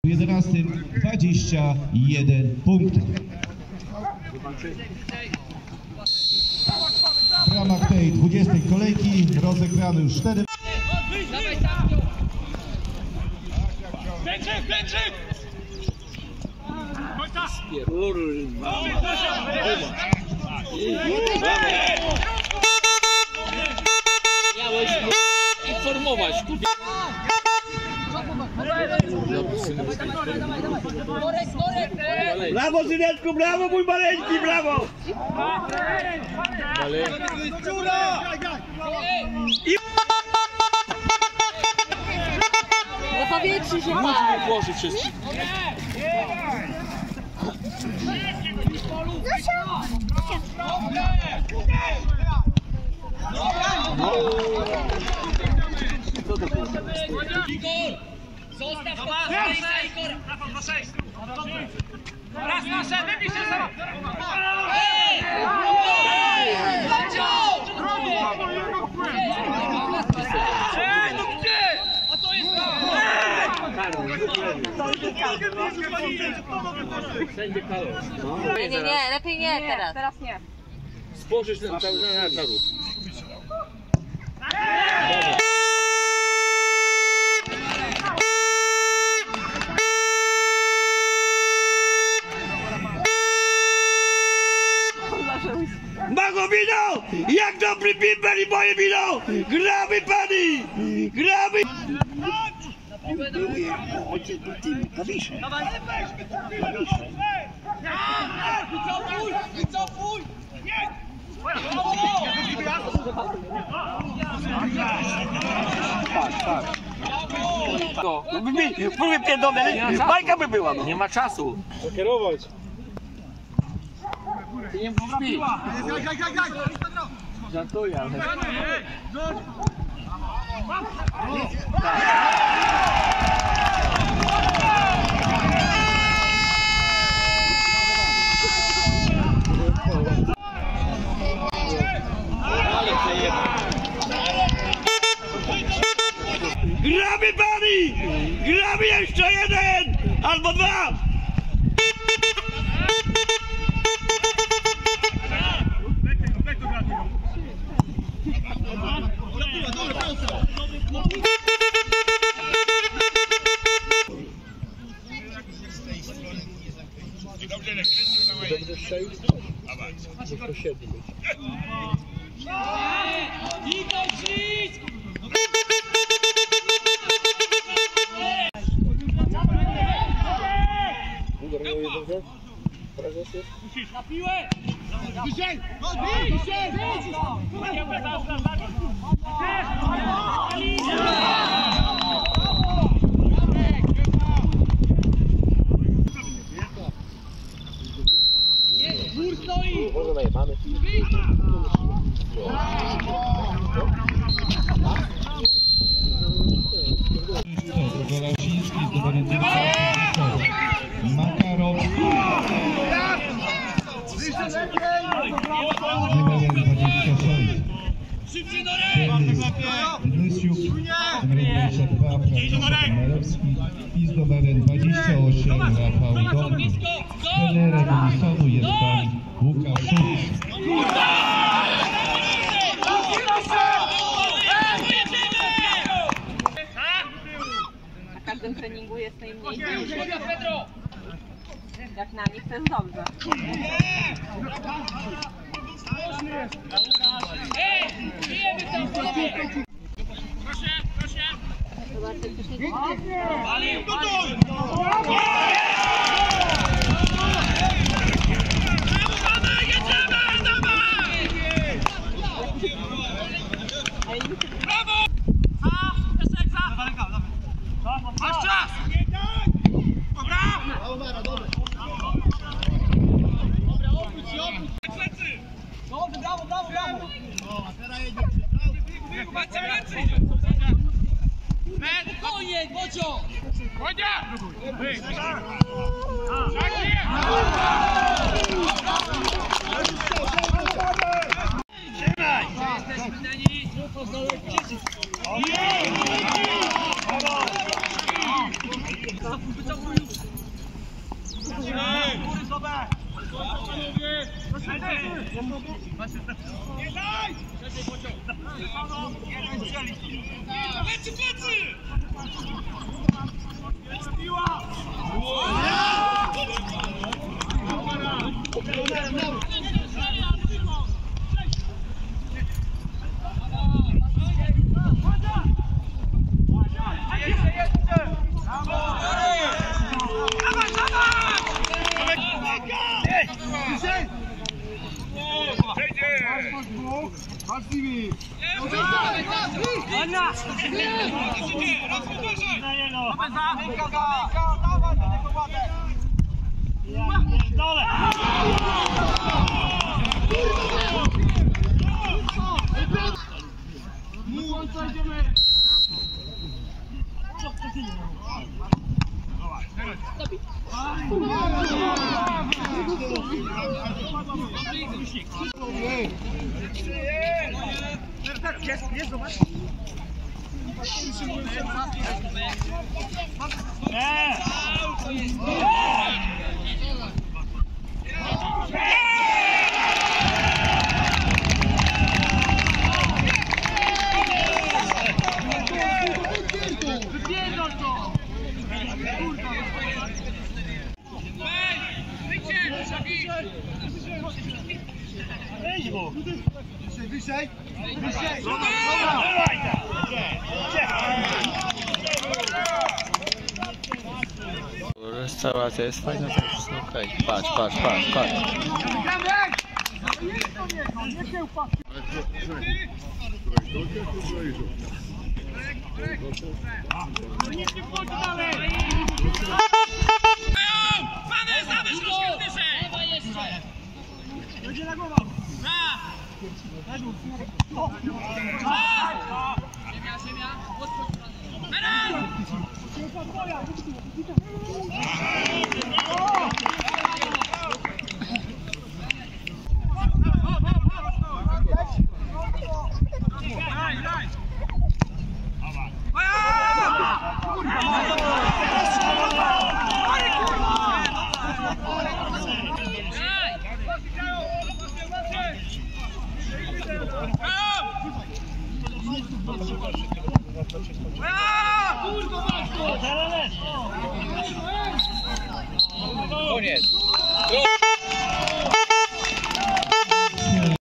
11 21 punktów. W ramach tej 20 kolejki rozegrano już 4. Pęczyk! Miałeś informować. Brawo, syneczku, brawo, mój maleńki, brawo! Do powietrzu się Musimy włożyć wszystkich. Co to było? Zostaw Igora! Rafał, na 6! Raz na 6, wybij się za... No gdzie? A to jest... Wszędzie Karol. Nie, lepiej nie teraz. Teraz nie. Spojrzysz na cały naród. Mago wino! Jak dobry bimber i moje wino! Gramy pani! Gramy! Ojciec był tym, klawisze. Wycofuj! Próbuję pierdolę, bajka by była. Nie ma czasu. Kierować. Ty nie musisz pić. Żartuję, ale... Gramy pani! Gramy jeszcze jeden! Albo dwa! Dobrze strzelić? Bezpośrednio być. Dobrze? Prezes jest? Na piłę! Wyżej! Wyżej! Gór stoi! Może najebamy. Golasiński zdobany Makarow numerem 26. Lysiuk numer 22 Franciszek Marewski i z numerem 28 Rafał Domnik. Trenerem Unisonu jest pan Łukasz Szulc. Na każdym treningu jest najmniej. Jak na nich to jest dobrze. Zobaczcie, co się dzieje. Masz czas! Dobra! Dobra, obróć się, obróć! Plecy! Dobrze, brawo, brawo, brawo! O, a teraz jedzie. Patrzcie, plecy! Spokojnie, Bocio! Bodzia! Tak jest! Trzymaj! Jesteśmy na niej! Wycofuj! Restauracja jest fajna, to wszystko okej. Patrz, patrz, patrz, patrz. Ziemia!